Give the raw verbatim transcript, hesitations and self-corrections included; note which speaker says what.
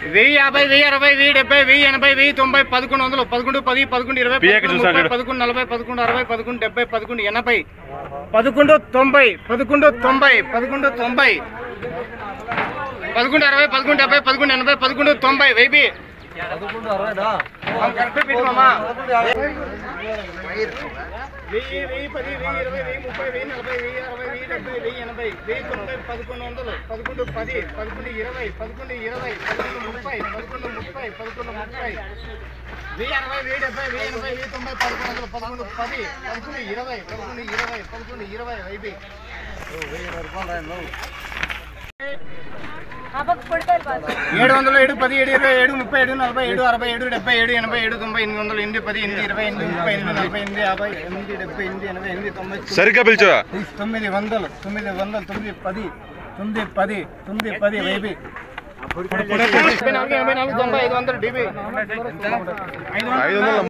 Speaker 1: వెయ్యి యాభై వెయ్యి అరవై వెయ్యి డెబ్బై వెయ్యి ఎనభై వెయ్యి తొంభై పదకొండు వందలు పదకొండు పది పదకొండు ఇరవై పదకొండు నలభై పదకొండు అరవై పదకొండు డెబ్బై పదకొండు ఎనభై పదకొండు తొంభై పదకొండు తొంభై పదకొండు తొంభై పదకొండు అరవై పదకొండు డెబ్బై పదకొండు ఎనభై పదకొండు తొంభై వెయ్యి వెయ్యి వెయ్యి పది వెయ్యి ఇరవై వెయ్యి ముప్పై వెయ్యి నలభై వెయ్యి అరవై వెయ్యి డెబ్బై వెయ్యి ఎనభై వెయ్యి తొంభై పదకొండు వందలు పదకొండు పది పదకొండు ఇరవై పదకొండు ఇరవై పదకొండు ముప్పై పదకొండు ముప్పై పదకొండు ముప్పై వెయ్యి అరవై వెయ్యి డెబ్బై వెయ్యి ఎనభై వెయ్యి తొంభై పదకొండు వందలు పదకొండు పది పదకొండు ఇరవై పదకొండు ఇరవై పదకొండు ఇరవై వెయ్యి ఏడు వందల ఏడు పది ఏడు ఇరవై ఏడు ముప్పై ఏడు నలభై ఏడు అరవై ఏడు డెబ్బై ఏడు ఎనభై ఏడు తొంభై ఎనిమిది వందలు ఎనిమిది పది ఎనిమిది ఇరవై ఎనిమిది ముప్పై ఎనిమిది నలభై ఎనిమిది యాభై ఎనిమిది డెబ్బై ఎనిమిది ఎనభై ఎనిమిది తొంభై సరిగ్గా పిలిచా తొమ్మిది వందలు తొమ్మిది వందలు తొమ్మిది పది తొమ్మిది పది తొమ్మిది పది వెయ్యి ఎనభై నాలుగు ఎనభై నాలుగు తొంభై ఐదు వందలు డీబీ ఐదు వందలు